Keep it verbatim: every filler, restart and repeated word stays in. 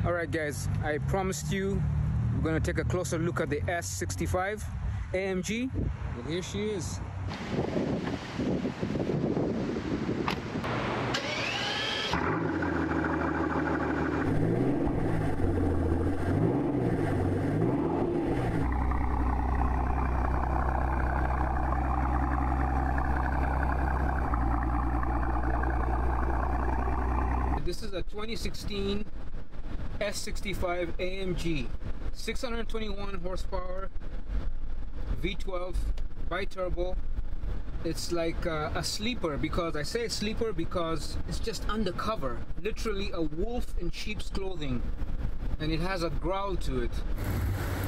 Alright guys, I promised you we're going to take a closer look at the S sixty-five A M G, and here she is. This is a twenty sixteen S sixty-five A M G, six hundred twenty-one horsepower, V twelve bi-turbo. It's like uh, a sleeper, because I say sleeper because it's just undercover, literally a wolf in sheep's clothing, and it has a growl to it.